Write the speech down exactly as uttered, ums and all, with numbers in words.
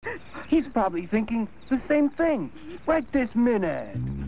He's probably thinking the same thing right this minute.